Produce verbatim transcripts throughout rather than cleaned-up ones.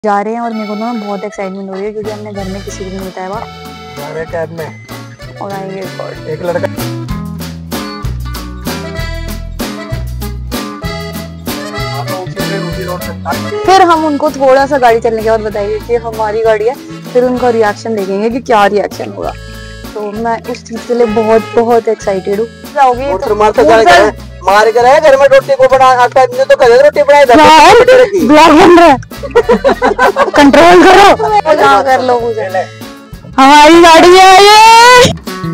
जा रहे हैं और मेरे को ना बहुत एक्साइटमेंट हो रही है क्योंकि हमने घर में किसी को नहीं बताया। जा रहे हैं कैब में और आएंगे एक लड़का। फिर हम उनको थोड़ा सा गाड़ी चलने के बाद बताएंगे कि हमारी गाड़ी है, फिर उनका रिएक्शन देखेंगे कि क्या रिएक्शन होगा। तो मैं उस चीज के लिए बहुत बहुत एक्साइटेड हूँ। जाओगे तो मार कर है घर में रोटी को बना आटा नहीं तो करे रोटी बनाए ब्लॉग बन रहा है। कंट्रोल करो ना कर लो मुझे। हमारी गाड़ी है ये।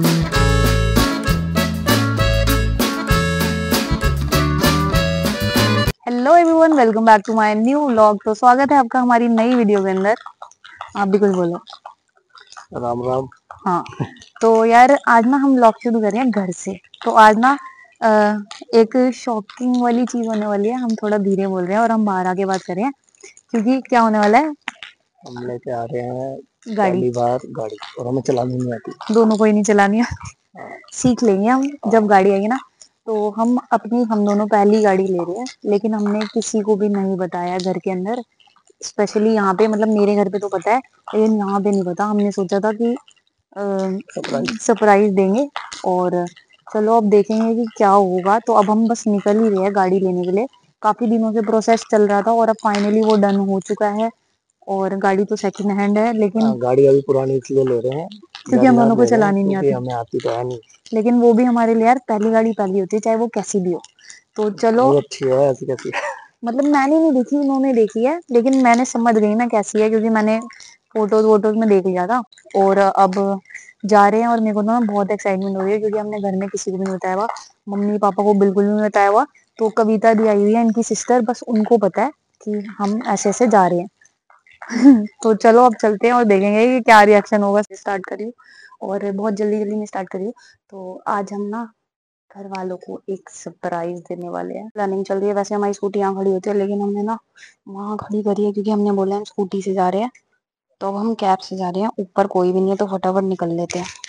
Hello everyone, welcome back to my new vlog. तो स्वागत है आपका हमारी नई वीडियो के अंदर। आप भी कुछ बोलो। राम राम। हाँ, तो यार आज ना हम व्लॉग शुरू कर रहे हैं घर से। तो आज ना आ, एक शॉकिंग वाली चीज होने वाली है। हम थोड़ा धीरे बोल रहे हैं और हम बाहर आके बात कर रहे हैं क्योंकि क्या होने वाला है, हम लेके आ रहे हैं गाड़ी बार गाड़ी और हमें चलानी नहीं आती। दोनों को ही नहीं चलानी है, सीख लेंगे हम जब गाड़ी आएगी ना। तो हम अपनी हम दोनों पहली गाड़ी ले रहे हैं, लेकिन हमने किसी को भी नहीं बताया घर के अंदर। स्पेशली यहाँ पे, मतलब मेरे घर पे तो पता है लेकिन यहाँ पे नहीं पता। हमने सोचा था कि सरप्राइज देंगे और चलो अब देखेंगे कि क्या होगा। तो अब हम बस निकल ही रहे हैं गाड़ी लेने के लिए। काफी दिनों से प्रोसेस चल रहा था और अब फाइनली वो डन हो चुका है। और गाड़ी तो सेकंड हैंड है, लेकिन आ, गाड़ी अभी पुरानी इसलिए ले रहे हैं क्योंकि हम दोनों को चलानी नहीं आती। हमें आती तो है नहीं, लेकिन वो भी हमारे लिए यार पहली गाड़ी पहली होती है, चाहे वो कैसी भी हो। तो चलो, अच्छी है ऐसी कैसी है। मतलब मैंने नहीं देखी, उन्होंने देखी है, लेकिन मैंने समझ गई ना कैसी है क्योंकि मैंने फोटोज वोटोज में देख लिया था। और अब जा रहे हैं और मेरे को ना बहुत एक्साइटमेंट हो रही है क्योंकि हमने घर में किसी को नहीं बताया हुआ। मम्मी पापा को बिल्कुल नहीं बताया हुआ। तो कविता भी आई हुई है, इनकी सिस्टर, बस उनको पता है कि हम ऐसे ऐसे जा रहे हैं। तो चलो अब चलते हैं और देखेंगे कि क्या रिएक्शन होगा। स्टार्ट करिए और बहुत जल्दी जल्दी में स्टार्ट करिए। तो आज हम ना घर वालों को एक सरप्राइज देने वाले हैं। प्लानिंग चल रही है। वैसे हमारी स्कूटी यहाँ खड़ी होती है, लेकिन हमने ना वहाँ खड़ी करी है क्योंकि हमने बोला हम स्कूटी से जा रहे हैं। तो अब हम कैब से जा रहे हैं, ऊपर कोई भी नहीं है, तो फटाफट निकल लेते हैं।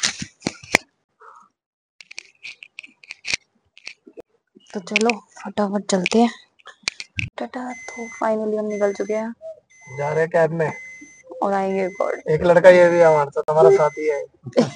तो चलो फटाफट चलते हैं। टाटा। तो फाइनली हम निकल चुके हैं, जा रहे हैं कैब में और आएंगे एक लड़का। ये भी हमारे साथ हमारा साथी है।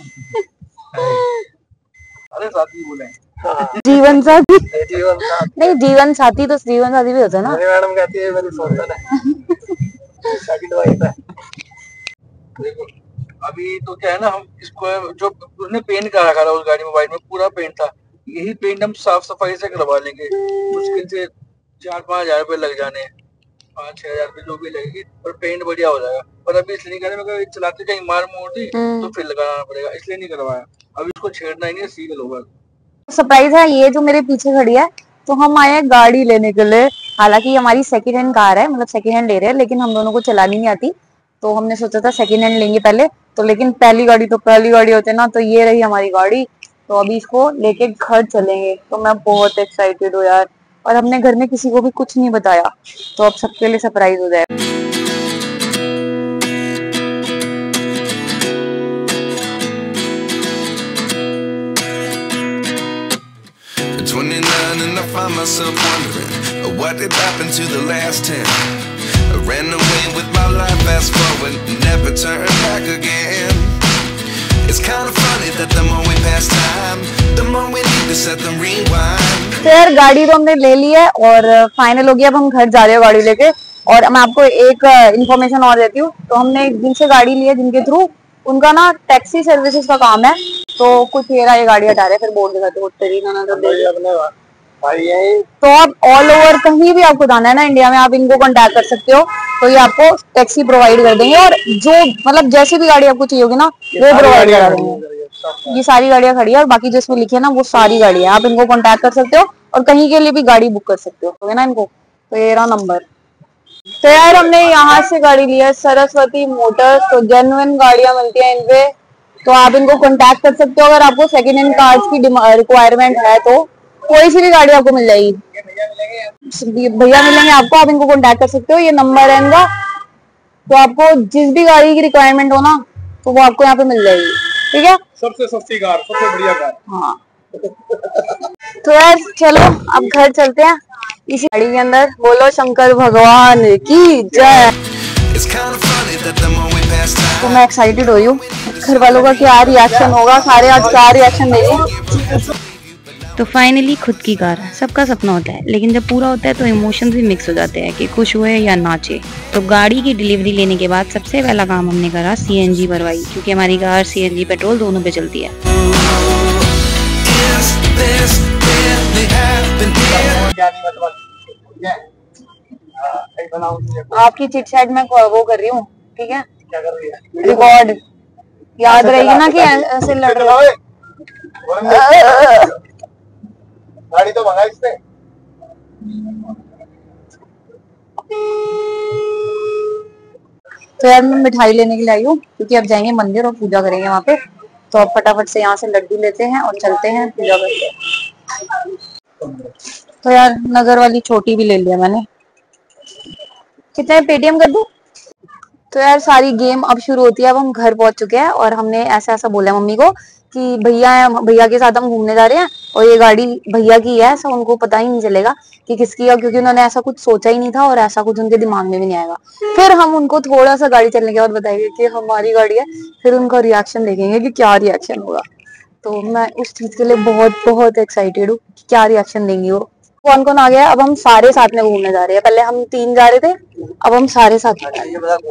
अरे साथी बोले जीवन साथी। जीवन साथी नहीं, जीवन साथी तो जीवन साथी भी होता है ना। मेरी मैडम कहती है मेरी सोचन है। सेकंड वाइफ है। देखो अभी तो क्या है ना, हम इसको जो उसने पेंट करा रखा था उस गाड़ी में, वाइट में पूरा पेंट था। यही पेंट हम साफ सफाई से करवा लेंगे। मुश्किल से चार पाँच हजार रुपए लग जाने, पाँच छह हजार रुपए जो भी लगेगी, और पेंट बढ़िया हो जाएगा। पर अभी इसलिए नहीं कर रहे, मैं चलाते कहीं मार मोड़ दी तो फिर लगाना पड़ेगा, इसलिए नहीं करवाया। अभी इसको छेड़ना ही नहीं, सीख लो बस। सरप्राइज है ये जो मेरे पीछे खड़ी है। तो हम आए हैं गाड़ी लेने के लिए। हालांकि हमारी सेकंड हैंड कार है, मतलब सेकंड हैंड ले रहे हैं, लेकिन हम दोनों को चलानी नहीं आती। तो हमने सोचा था सेकंड हैंड लेंगे पहले। तो लेकिन पहली गाड़ी तो पहली गाड़ी होती है ना, तो ये रही हमारी गाड़ी। तो अभी इसको लेके घर चलेंगे। तो मैं बहुत एक्साइटेड हूँ यार। और हमने घर में किसी को भी कुछ नहीं बताया, तो अब सबके लिए सरप्राइज हो जाए। twenty-nine and I find myself wondering what did happen to the last ten. I ran away with my life, fast forward, never turn back again. It's kind of funny that the more we pass time, the more we need to set them rewind. तो यार गाड़ी तो हमने ले ली है और final हो गया। अब हम घर जा रहे हैं गाड़ी लेके। और मैं आपको एक इन्फॉर्मेशन और देती हूँ। तो हमने जिनसे गाड़ी ली है, जिनके थ्रू, उनका ना टैक्सी सर्विसेज का काम है। तो कुछ ये रहा, ये गाड़ी हटा रहे, फिर बोर्ड दिखाते हो तेरी ना ना तो तो आप ऑल ओवर कहीं भी आपको जाना है ना इंडिया में, आप इनको कांटेक्ट कर सकते हो। तो ये आपको टैक्सी प्रोवाइड कर देंगे, और जो मतलब जैसी भी गाड़ी आपको चाहिए होगी ना, वो प्रोवाइड करा देंगे। ये सारी गाड़ियां खड़ी है और बाकी जिसमें लिखे है ना, वो सारी गाड़ियां आप इनको कांटेक्ट कर सकते हो और कहीं के लिए भी गाड़ी बुक कर सकते हो, है ना इनको। तो ये रहा नंबर। तो यार हमने यहाँ से गाड़ी ली है, सरस्वती मोटर्स। तो जेन्युइन गाड़ियां मिलती है इनपे, तो आप इनको कांटेक्ट कर सकते हो। अगर आपको सेकेंड हैंड कार्स की रिक्वायरमेंट है तो कोई सी भी गाड़ी आपको मिल जाएगी। भैया मिलेंगे आपको, आप इनको कांटेक्ट कर सकते हो। ये नंबर है इनका। तो आपको जिस भी गाड़ी की रिक्वायरमेंट हो ना, तो वो आपको यहाँ पे मिल जाएगी। ठीक है, सबसे सस्ती कार, सबसे बढ़िया कार। हाँ। तो यार चलो अब घर चलते हैं इसी गाड़ी के अंदर। बोलो शंकर भगवान की जय। It's kind of funny that the more we pass time. तो मैं एक्साइटेड हो रही हूँ, घर वालों का क्या रिएक्शन होगा, सारे आज क्या रिएक्शन देंगे। तो फाइनली खुद की कार, सबका सपना होता है, लेकिन जब पूरा होता है तो इमोशंस भी मिक्स हो जाते हैं कि खुश हुए या नाचे। तो गाड़ी की डिलीवरी लेने के बाद सबसे पहला काम हमने करा सीएनजी भरवाई, क्योंकि हमारी कार सीएनजी पेट्रोल दोनों पे चलती है। आपकी चिट चैट में वो कर रही हूँ, ठीक है, रिकॉर्ड याद रहेगी ना कि ऐसे लड़ रहे गाड़ी तो मंगा इसने। तो यार मैं मिठाई लेने के लिए आई हूँ, क्योंकि अब जाएंगे मंदिर और पूजा करेंगे वहाँ पे। तो अब फटाफट से यहाँ से लड्डू लेते हैं और चलते हैं पूजा करते हैं। तो यार नगर वाली छोटी भी ले लिया मैंने। कितने पेटीएम कर दूं? तो यार सारी गेम अब शुरू होती है। अब हम घर पहुंच चुके हैं और हमने ऐसा ऐसा बोला मम्मी को कि भैया भैया के साथ हम घूमने जा रहे हैं और ये गाड़ी भैया की है, ऐसा उनको पता ही नहीं चलेगा कि किसकी है, क्योंकि उन्होंने ऐसा कुछ सोचा ही नहीं था और ऐसा कुछ उनके दिमाग में भी नहीं आएगा। फिर हम उनको थोड़ा सा गाड़ी चलने के बाद बताएंगे कि हमारी गाड़ी है, फिर उनका रिएक्शन देखेंगे कि क्या रिएक्शन होगा। तो मैं उस चीज के लिए बहुत बहुत एक्साइटेड हूँ कि क्या रिएक्शन देंगी वो। कौन कौन आ गया? अब हम सारे साथ में घूमने जा रहे हैं। पहले हम तीन जा रहे थे, अब हम सारे साथ। और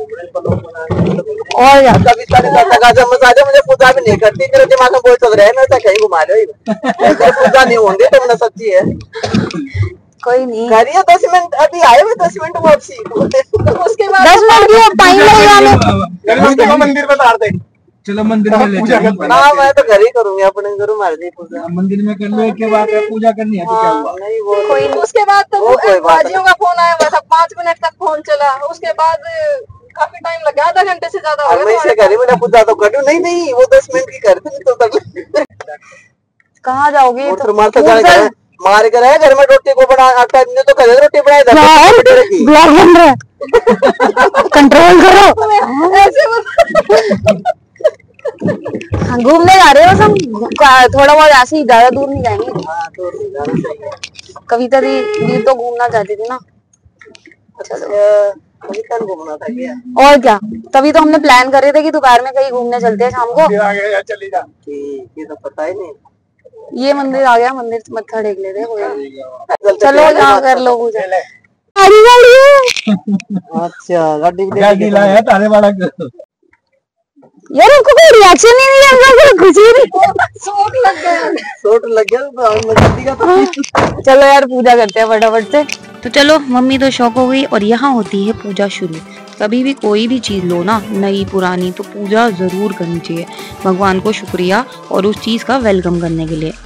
यार मुझे पूजा भी नहीं करती, मेरे दिमाग में बोल चल रहा है मैं कहीं घुमा लो, पूजा नहीं होंगे तो ना सच्ची है। कोई नहीं, करिए दस मिनट अभी आए हुए, दस मिनट वापसी, उसके बाद दस मिनट की टाइम लगेगा। मंदिर में तार दे, चलो मंदिर में ले चलो। ना मैं तो घर ही करूंगी, अपने घर मार दी पूजा। मंदिर में कर लो, एक के बाद पूजा करनी है तो क्या हुआ? नहीं वो कोई नहीं। उसके बाद तो वो बाजियों का फोन आया हुआ था, पाँच मिनट तक फोन चला, उसके बाद काफी टाइम लगा, आधा घंटे से ज्यादा हो गया। मैं करी मैंने पूजा तो करूँ नहीं नहीं वो दस मिनट की करती तो कर। कहाँ जाओगे? तो मार कर है घर में रोटी को बना आटा तो करे रोटी बनाए, ब्लॉग बन रहा है, कंट्रोल करो। ऐसे घूमने जा रहे हो सब, थोड़ा बहुत ऐसे ही, ज्यादा दूर नहीं जाएंगे। कविता दी दी तो घूमना चाहती थी ना। कविता घूमना था क्या? और क्या, तभी तो हमने प्लान कर रहे थे कि दोपहर में कहीं घूमने चलते हैं शाम को। चली जा, ये तो पता ही नहीं। ये मंदिर आ गया, मंदिर मत्था टेक लेते हैं। चलो यहाँ कर लो पूजा। गाड़ी गाड़ी है। अच्छा गाड़ी गाड़ी लाया तारे वाला। यार आपको कोई रिएक्शन ही नहीं है, खुशी नहीं, चोट लग गया, चोट लग गया तो। चलो यार पूजा करते हैं फटाफट से। तो चलो, मम्मी तो शौक हो गई और यहाँ होती है पूजा शुरू। कभी भी कोई भी चीज लो ना, नई पुरानी, तो पूजा जरूर करनी चाहिए भगवान को शुक्रिया और उस चीज का वेलकम करने के लिए।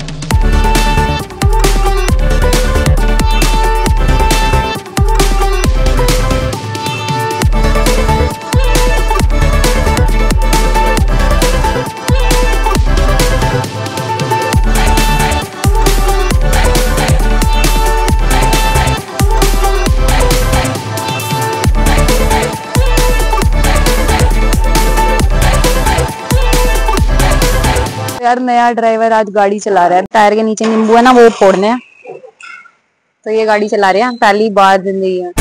यार नया ड्राइवर आज गाड़ी चला रहा है, टायर के नीचे नींबू है ना वो फोड़ने हैं, तो ये गाड़ी चला रहे हैं पहली बार जिंदगी में।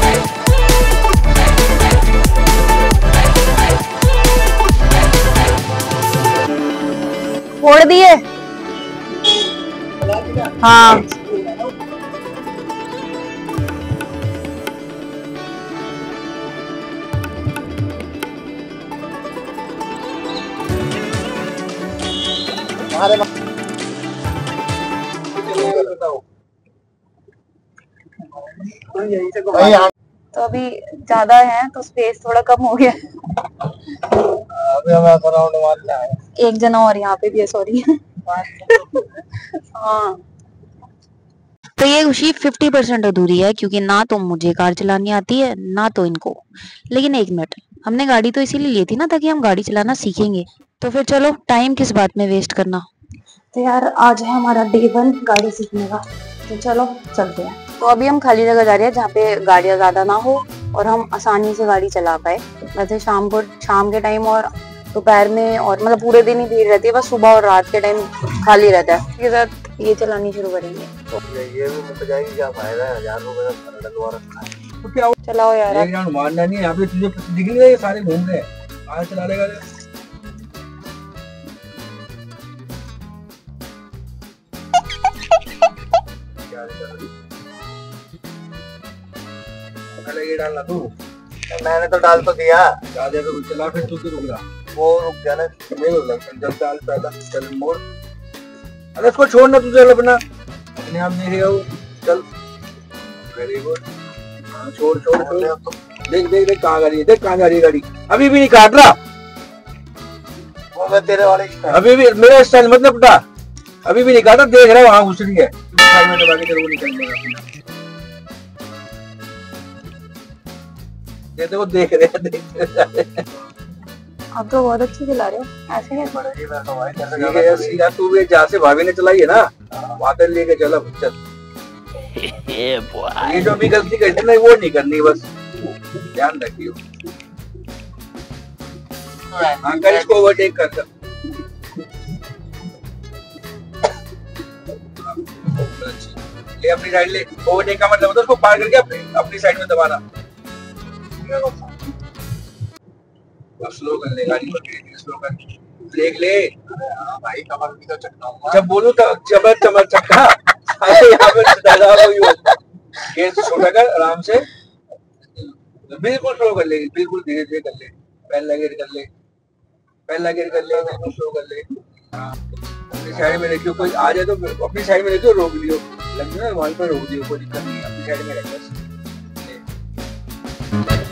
फोड़ दिए? हाँ तो अभी ज्यादा है तो स्पेस थोड़ा कम हो गया। अभी हमें राउंड मारना है। एक जना और यहाँ पे भी है, सॉरी। हाँ तो ये खुशी फिफ्टी परसेंट अधूरी है, क्योंकि ना तो मुझे कार चलानी आती है ना तो इनको। लेकिन एक मिनट, हमने गाड़ी तो इसीलिए ली थी ना ताकि हम गाड़ी चलाना सीखेंगे, तो फिर चलो टाइम किस बात में वेस्ट करना। तो यार आज है हमारा डे वन गाड़ी सीखने का, तो चलो चलते हैं। तो अभी हम खाली जगह जा रहे हैं जहाँ पे गाड़ियाँ ज्यादा ना हो और हम आसानी से गाड़ी चला पाए। वैसे शाम को शाम के टाइम और दोपहर में और मतलब पूरे दिन ही भीड़ रहती है, बस सुबह और रात के टाइम खाली रहता है। इसके साथ ये चलानी शुरू करेंगे तो ये भी मुझे जाएगी, क्या फायदा है, हजार रुपए का डलवा रखा है। तो क्या हुआ? चलाओ यार एक राउंड मारना नहीं है, यहाँ पे तुझे दिख नहीं रहा ये सारे घूम रहे हैं, आज चला लेगा रे। पहले ये डालना तू, मैंने तो डाल तो दिया। डाल दिया तो चला, फिर तू क्यों रुक रहा? वो रुक गया ना। नहीं रुक रहा, चल डाल पहला, चल मोड़। अरे इसको छोड़ना तू, चल अपना अपने आप देखेगा वो, चल। वेरी गुड, छोड़ छोड़ छोड़। देख देख देख कहाँ जा रही है, देख कहाँ जा रही है गाड़ी, अभी भी नहीं काट रहा। वो मैं तेरे वाले स्टाइल, अभी भी मेरा स्टाइल मतलब बेटा, अभी भी नहीं काटा, देख रहा है वहाँ घुस रही है, साइड में दबा के तेरे को निकलने का। ये देखो देख रहे हैं, देख रहे हैं। आप तो बहुत अच्छी चला रहे हो, ऐसे कैसे? ठीक है यार, सीधा तू भी जहाँ से भाभी ने चलाई है ना, वहाँ तक लेके चला, चल। ये जो भी गलती करनी है वो नहीं करनी, बस ध्यान रखियो। हाँ कर, इसको ओवरटेक कर कर। ले अपनी साइड ले, ओवरटेक का मतलब होता है उसको पार करके अपनी अपनी साइड में दबाना। स्लो कर ले गाड़ी को, स्लो कर, ब्रेक ले। भाई कमर भी तो चटकाऊंगा। जब बोलूं तब चमक चमक चक्का, अरे यहाँ पे दादा वही होता। गेयर से छोटा कर आराम से, बिल्कुल स्लो कर ले, बिल्कुल धीरे धीरे कर ले। पहला गियर कर ले, पहला गियर कर ले, बिल्कुल स्लो कर ले। हाँ, अपनी साइड में रखियो, कोई आ जाए तो अपनी साइड में रखियो, रोक लियो, लग ना वहीं पर रोक दियो, कोई दिक्कत नहीं है, अपनी साइड में रखो।